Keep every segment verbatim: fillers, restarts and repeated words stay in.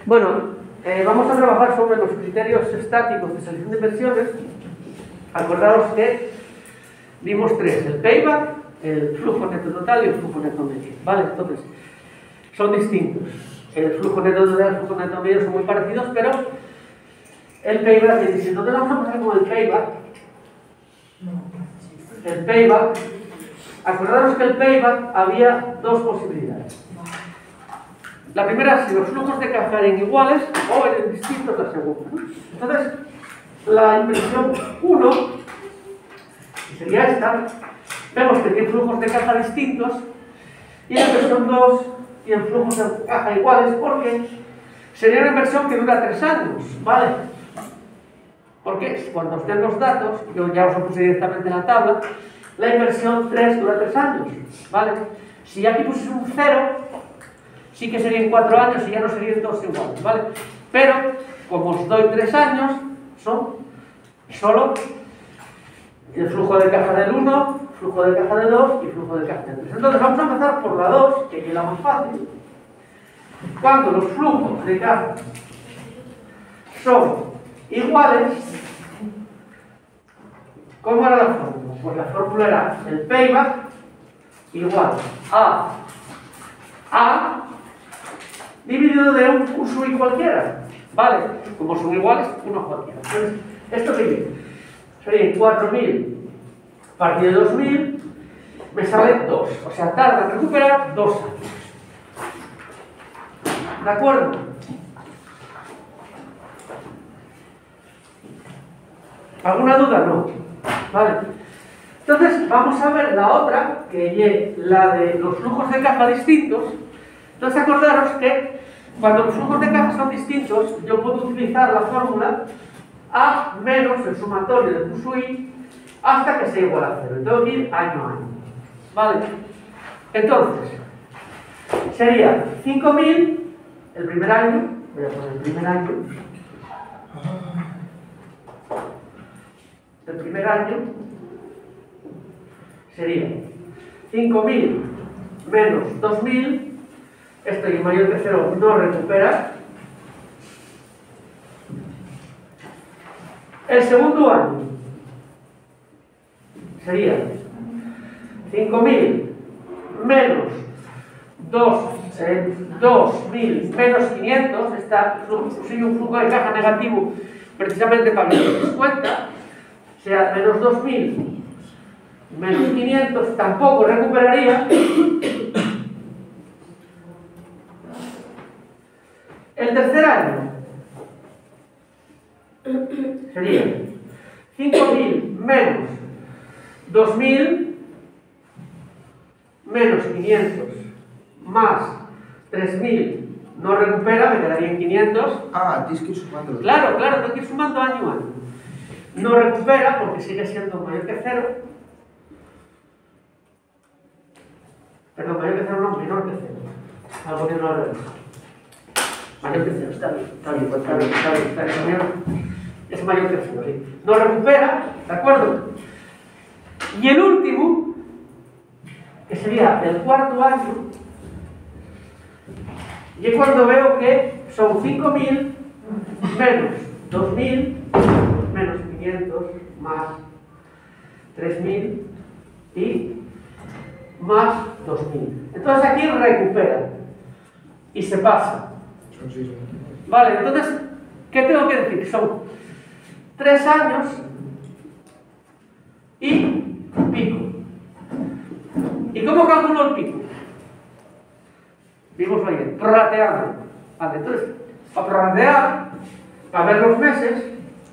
Bueno, eh, vamos a trabajar sobre los criterios estáticos de selección de inversiones. Acordaos que vimos tres: el payback, el flujo neto total y el flujo neto medio. ¿Vale? Entonces, son distintos. El flujo neto total y el flujo neto medio son muy parecidos, pero el payback es distinto. Entonces, vamos a empezar con el payback. El payback. Acordaros que el payback había dos posibilidades. La primera, si los flujos de caja eran iguales o eran distintos, la segunda. Entonces, la inversión uno, que sería esta, vemos que tiene flujos de caja distintos, y la inversión dos tiene flujos de caja iguales, porque sería una inversión que dura tres años, ¿vale? Porque cuando os den los datos, yo ya os lo puse directamente en la tabla, la inversión tres dura tres años, ¿vale? Si aquí puse un cero, sí que serían cuatro años y ya no serían dos iguales, ¿vale? Pero, como os doy tres años, son solo el flujo de caja del uno, flujo de caja del dos y flujo de caja del tres. Entonces, vamos a empezar por la dos, que es la más fácil. Cuando los flujos de caja son iguales, ¿cómo era la fórmula? Pues la fórmula era el payback igual a A dividido de un Q sub I cualquiera. ¿Vale? Como son iguales, uno cualquiera. Entonces, ¿esto qué viene? Sería cuatro mil partido de dos mil, me sale dos. O sea, tarda en recuperar dos años. ¿De acuerdo? ¿Alguna duda? No. Vale. Entonces, vamos a ver la otra, que es la de los flujos de caja distintos. Entonces, acordaros que cuando los flujos de caja son distintos, yo puedo utilizar la fórmula A menos el sumatorio de Q sub I hasta que sea igual a cero. Tengo que ir año a año. ¿Vale? Entonces, sería cinco mil el primer año. Voy a poner el primer año. El primer año sería cinco mil menos dos mil. Esto y mayor que cero no recupera. El segundo año sería cinco mil menos dos mil menos quinientos. Está sigue un flujo de caja negativo precisamente para que se des cuenta. O sea, menos dos mil menos quinientos tampoco recuperaría. El tercer año sería cinco mil menos dos mil menos quinientos más tres mil, no recupera, me quedarían quinientos. Ah, tienes que ir sumando. Claro, claro, tengo que ir sumando año a año. No recupera porque sigue siendo mayor que cero. Perdón, mayor que cero no, menor que cero. Algo que no lo revés. Mayor que cero, está bien, está bien, está bien, está bien, está bien, está bien. Es mayor que cero, sí. No recupera, ¿de acuerdo? Y el último, que sería el cuarto año, y es cuando veo que son cinco mil menos dos mil menos quinientos más tres mil y más dos mil. Entonces aquí recupera y se pasa. Vale, entonces, ¿qué tengo que decir? Son tres años y pico. ¿Y cómo calculo el pico? Vimos ayer, prorrateando. Vale, entonces, para prorratear, para ver los meses.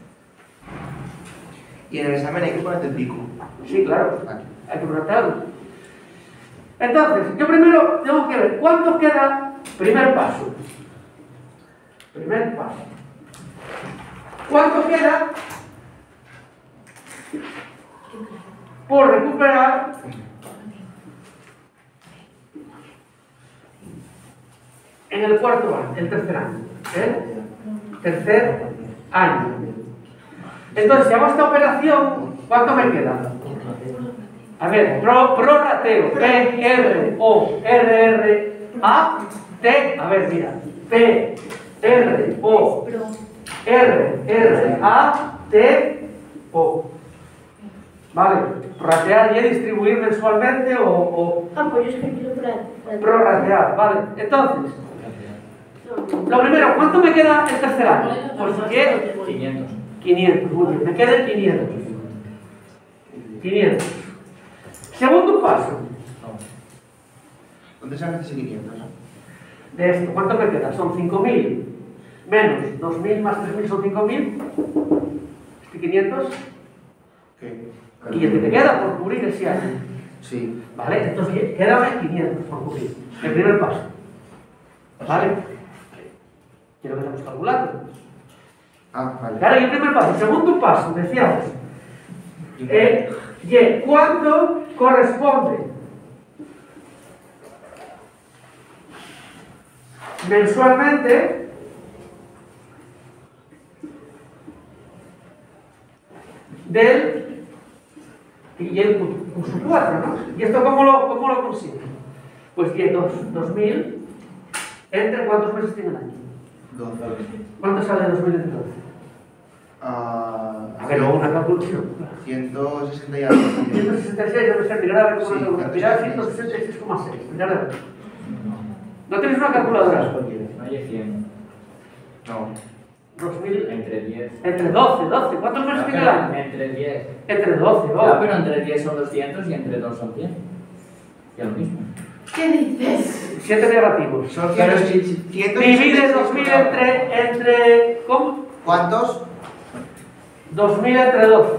Y en el examen hay que ponerte el pico. Sí, claro, hay que prorratearlo. Entonces, yo primero tengo que ver cuánto queda. Primer paso. Primer paso. ¿Cuánto queda por recuperar en el cuarto año, el tercer año? ¿Eh? Tercer año. Entonces, si hago esta operación, ¿cuánto me queda? A ver, pro, prorrateo, P R O R R A T, a ver, mira, P R, O, R, R, A, T, O. Vale, prorratear y distribuir mensualmente o, o Ah, pues yo escribí prorratear. prorratear, vale. Entonces, lo primero, ¿cuánto me queda el tercer año? Pues que quinientos. quinientos, muy bien, me queda el quinientos. quinientos. Segundo paso ¿Dónde sacan ese quinientos? de esto, ¿cuánto me queda? Son cinco mil menos dos mil más tres mil son cinco mil. Este quinientos. ¿Qué? Y el que te queda por cubrir ese año. Sí. ¿Vale? Entonces, quédame quinientos por cubrir. El primer paso. ¿Vale? Quiero que estamos calculando. Ah, vale. Claro, y el primer paso. El segundo paso, decíamos. Eh, y ¿cuánto corresponde mensualmente del y el curso cuatro, ¿no? ¿Y esto cómo lo, cómo lo consigo? Pues que dos mil entre ¿cuántos meses tiene el año? doce. ¿Cuánto sale de dos mil entre doce? Ah, A ver, luego una calculación. ciento sesenta y algo. ciento sesenta y seis debe ser mirar a ver cómo Sí, lo calculo. Mirar ciento sesenta y seis coma seis. Mirar a ver. ¿No tenéis una calculadora? No hay cien. No. dos mil Entre diez. entre doce, doce. ¿Cuántos meses tiene el año? Entre diez. Entre doce, Ya, ¿no? pero entre diez son doscientos y entre dos son cien. Y es lo mismo. ¿Qué dices? siete negativos. Son Pero ciento si- sesenta y seis. Divide dos mil entre, entre... ¿Cómo? ¿Cuántos? dos mil entre doce.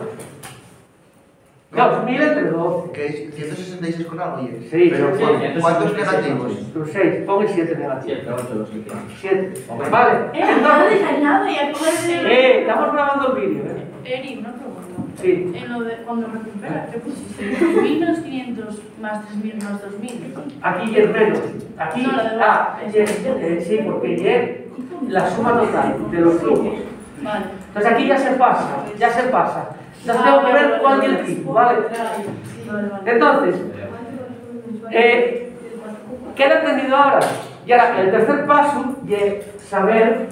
dos mil entre doce. ¿Qué es? ciento sesenta y seis con algo, oye. Sí, Pero sí, ¿cu- sí. ¿cuántos negativos? Son seis. Pongo siete negativos. siete, ocho, los que quieran. siete. Hombre. Vale. Eh, no Entonces... dejas nada y a coger Eh, estamos grabando el vídeo, ¿eh? Eri, una pregunta. Sí. En lo de cuando recuperas, ¿qué pusiste? dos mil menos quinientos más tres mil más dos mil. Aquí y el menos. Aquí. No, la de Ah, abajo. y el- eh, sí, porque y la suma total de los flujos. Vale. Entonces aquí ya se pasa, ya se pasa. Entonces tengo que ver cuál es el tipo, ¿vale? Vale, vale. Entonces, eh, ¿queda entendido ahora? Y ahora, el tercer paso es saber,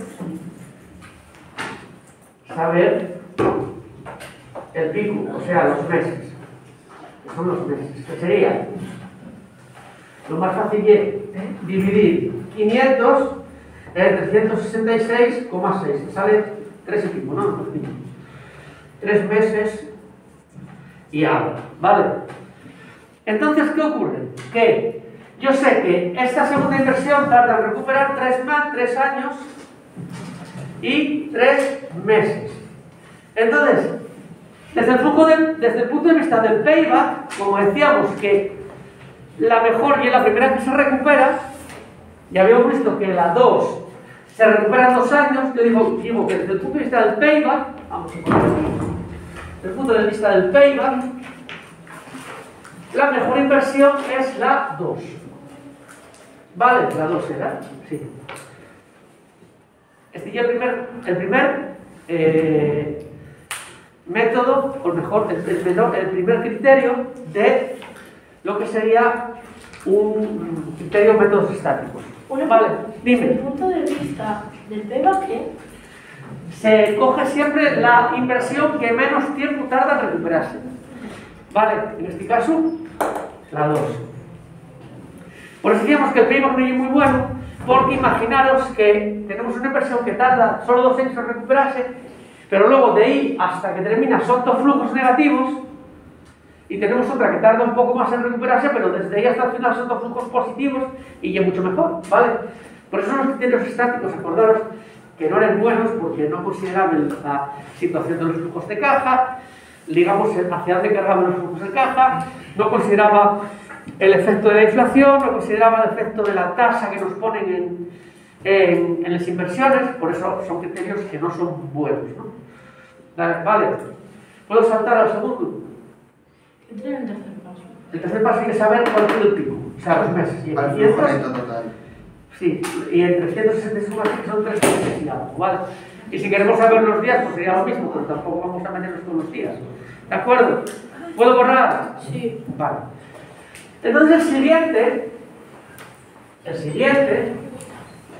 saber el pico, o sea, los meses. Que son los meses. Que sería, lo más fácil es dividir quinientos entre ciento sesenta y seis coma seis. Sale tres y pico, ¿no? Tres meses y algo, ¿vale? Entonces, ¿qué ocurre? Que yo sé que esta segunda inversión tarda en recuperar tres, más, tres años y tres meses. Entonces, desde el, flujo de, desde el punto de vista del payback, como decíamos que la mejor y la primera que se recupera, ya habíamos visto que la dos se recupera en dos años, yo digo, digo que desde el punto de vista del payback, vamos a poner aquí, desde el punto de vista del payback, la mejor inversión es la dos. ¿Vale? La dos era, sí. Este ya el primer, el primer eh, método, o mejor, el, el, menor, el primer criterio de lo que sería un criterio de métodos estáticos. Una Vale, Desde el dime. punto de vista del payback, ¿qué? Se coge siempre la inversión que menos tiempo tarda en recuperarse. Vale, en este caso, la dos. Por eso decíamos que el payback no es muy bueno, porque imaginaros que tenemos una inversión que tarda solo dos años en recuperarse, pero luego de ahí hasta que termina son dos flujos negativos, y tenemos otra que tarda un poco más en recuperarse, pero desde ahí hasta el final son dos flujos positivos y es mucho mejor, ¿vale? Por eso los criterios estáticos, acordaros que no eran buenos porque no consideraban la situación de los flujos de caja, digamos hacia dónde cargaban los flujos de caja, no consideraba el efecto de la inflación, no consideraba el efecto de la tasa que nos ponen en, en, en las inversiones, por eso son criterios que no son buenos, ¿no? Vale, ¿puedo saltar al segundo? Entra en el tercer paso. El tercer paso hay que saber cuál es el pico, o sea, los meses. Y, Al y flujo estos- neto total. sí, y en trescientos sesenta y seis son tres meses y algo, ¿vale? Y si queremos saber los días, pues sería lo mismo, pero tampoco vamos a meternos con los días. ¿De acuerdo? ¿Puedo borrar? Sí. Vale. Entonces el siguiente, el siguiente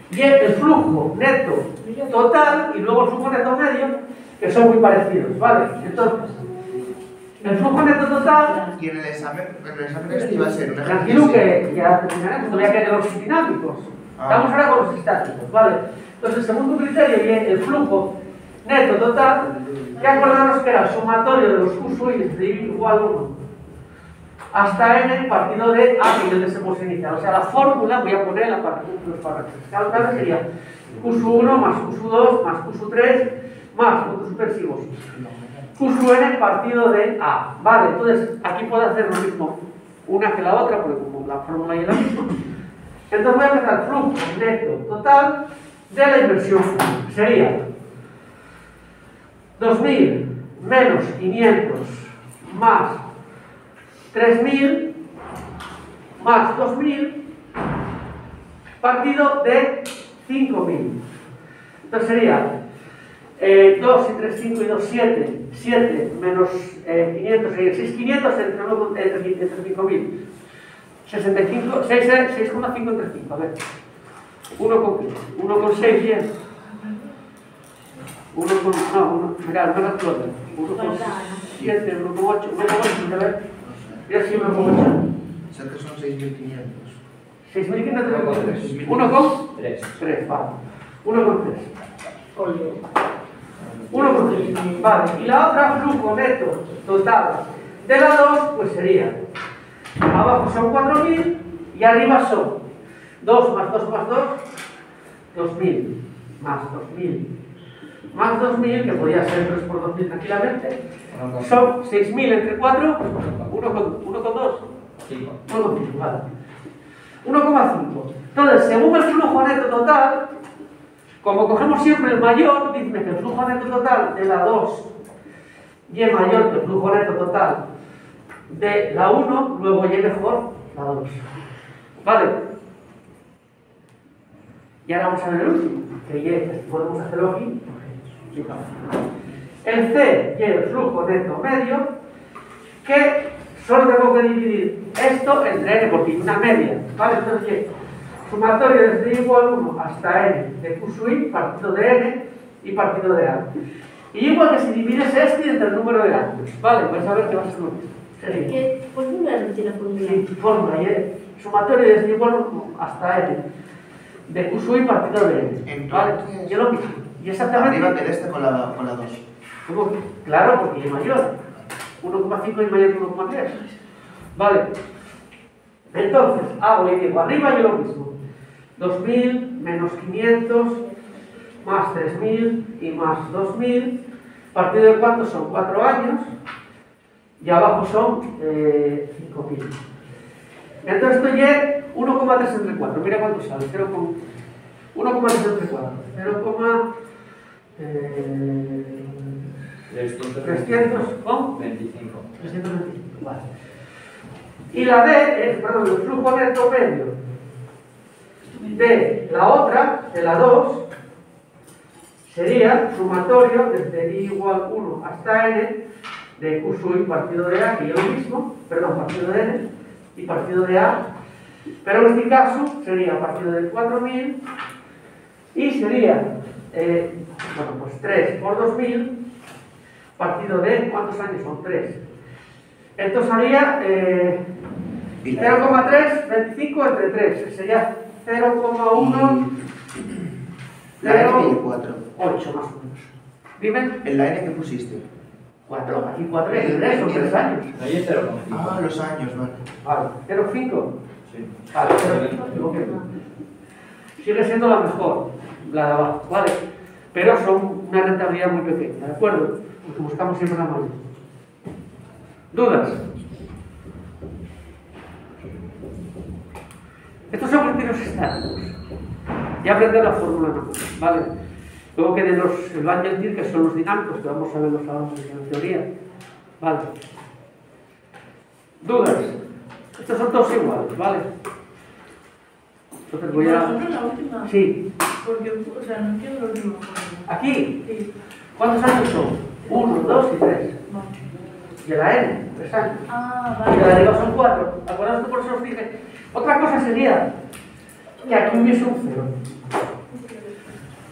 y el flujo neto total y luego el flujo neto medio, que son muy parecidos, ¿vale? Entonces, el flujo neto total, Y en el examen, en el examen este iba a ser un tranquilo ejercicio. que ya terminaremos, todavía quedan los dinámicos. Ah. Estamos ahora con los estáticos, ¿vale? Entonces, el segundo criterio y el flujo neto total, que acordaros que era el sumatorio de los Q suyos de I igual a uno hasta n partido de A, que es el desembolso inicial. O sea, la fórmula, voy a poner la parte de los parámetros. Cada sería Q uno más Q dos más Q tres más puntos suspensivos. Q n partido de A. Vale, entonces aquí puedo hacer lo mismo una que la otra, porque como la fórmula es la misma. Entonces voy a empezar flujo neto total de la inversión. Sería dos mil menos quinientos más tres mil más dos mil partido de cinco mil. Entonces sería eh, dos y tres, cinco y dos, siete. siete menos eh, quinientos sería seis mil quinientos entre, entre, entre cinco mil. sesenta y cinco, seis coma cinco entre cinco. A ver. uno coma seis, bien. uno con, no, uno, mirad, no me explota. uno coma siete, uno coma ocho, uno coma ocho, a ver. Mira si uno coma ocho. O sea que son seis mil quinientos. seis mil quinientos. uno coma tres. tres, vale. uno coma tres. uno coma tres. Vale. Y la otra, flujo neto total de la dos, pues sería, abajo son cuatro mil y arriba son dos más dos más dos, dos mil más dos mil. Más dos mil, que podría ser tres por dos mil tranquilamente, son seis mil entre cuatro, uno coma dos. cinco. uno coma cinco, vale. uno coma cinco. Entonces, según el flujo neto total, como cogemos siempre el mayor, dice que el flujo neto total de la dos y es mayor que el flujo neto total de la uno, luego y mejor la dos. ¿Vale? Y ahora vamos a ver el último, que y podemos hacerlo aquí. El C y el flujo neto medio, que solo tengo que dividir esto entre n, porque hay una media, ¿vale? Entonces, sumatorio desde I igual a uno hasta n de Q sub i, partido de n y partido de A. Y igual que si divides este entre el número de años, ¿vale? Vais a ver que va a ser lo mismo. Sería. ¿Qué? ¿Por qué no repetir la fórmula? Sí, fórmula, y sumatorio desde I igual a uno hasta n de Q sub i partido de n, ¿vale? Y es lo mismo. Y exactamente. Arriba que este con la, con la dos. ¿Cómo? Claro, porque es mayor. uno coma cinco es mayor que uno coma tres. Vale. Entonces, hago y digo, arriba yo lo mismo. dos mil menos quinientos más tres mil y más dos mil. ¿Partido de cuántos son? cuatro años. Y abajo son eh, cinco mil. Entonces esto es uno coma tres entre cuatro. Mira cuánto sale. uno coma tres entre cuatro. cero, Eh, trescientos veinticinco. trescientos veinticinco, vale. Y la D es, perdón, el flujo neto medio de la otra, de la dos, sería sumatorio desde I igual uno hasta n de Q sub i partido de A, que es lo mismo, perdón, partido de n y partido de A, pero en este caso sería partido de cuatro mil y sería Eh, bueno, pues tres por dos mil partido de, ¿cuántos años son? tres. Esto sería eh, cero coma tres veinticinco entre tres, sería cero coma uno La N tiene cuatro. ocho más o menos. ¿Dime? ¿En la N que pusiste? cuatro, aquí cuatro y tres son tres años. Ahí es cero coma cinco. Ah, los años, vale. Vale, cero coma cinco. Sí. Vale, cero coma cinco. Sigue siendo la mejor, la de abajo, ¿vale? Pero son una rentabilidad muy pequeña, ¿de acuerdo? Porque buscamos siempre la mayor. ¿Dudas? Estos son criterios estáticos. Ya aprender la fórmula no, ¿vale? Luego queden los, el Van Gentil, que son los dinámicos, que vamos a verlos ahora en teoría. ¿Vale? ¿Dudas? Estos son todos iguales, ¿vale? Entonces voy a... ¿Vosotros la última? Sí. Porque, o sea, no entiendo la última. Aquí, Sí. ¿cuántos años son? Uno, dos y tres. No. Y la N, tres años. Ah, Y la de vale. arriba son cuatro. ¿Acordaos que por eso os dije? Otra cosa sería que aquí hubiese un cero.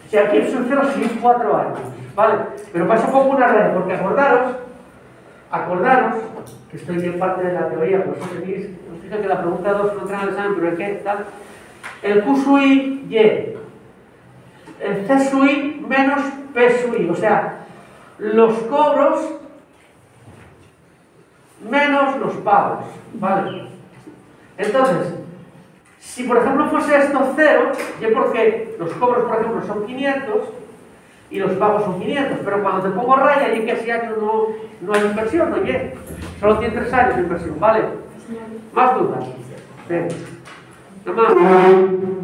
Si aquí es un cero, sí, cuatro años, ¿vale? Pero para eso pongo una regla, porque acordaros, acordaros, que estoy en parte de la teoría, por eso tenéis, os dije que la pregunta dos no entra en el examen, pero el que tal, el Q sub I, Y, el C sub I menos P sub I, o sea, los cobros menos los pagos, ¿vale? Entonces, si por ejemplo fuese esto cero, y porque los cobros, por ejemplo, son quinientos y los pagos son quinientos, pero cuando te pongo raya y que ese año no, no hay inversión, ¿no? Y solo tiene tres años de inversión, ¿vale? ¿Más dudas? Venga. Nada más.